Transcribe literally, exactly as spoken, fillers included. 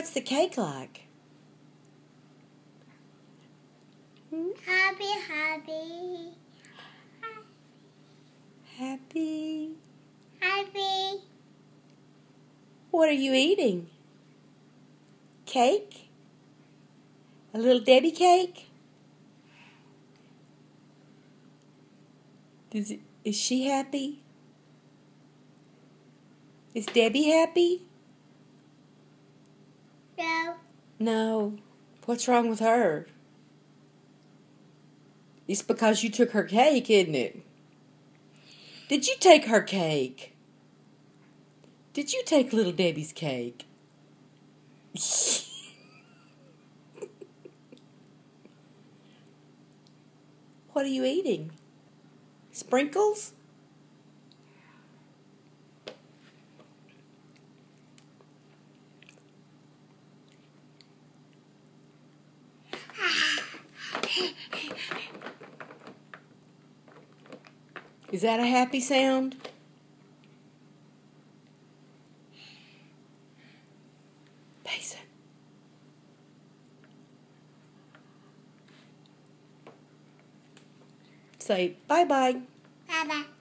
What's the cake like? Happy, happy. Happy. Happy. What are you eating? Cake? A little Debbie cake? Is, it, is she happy? Is Debbie happy? No. No. What's wrong with her? It's because you took her cake, isn't it? Did you take her cake? Did you take little Debbie's cake? What are you eating? Sprinkles? Is that a happy sound? Payson. Say bye-bye. Bye-bye.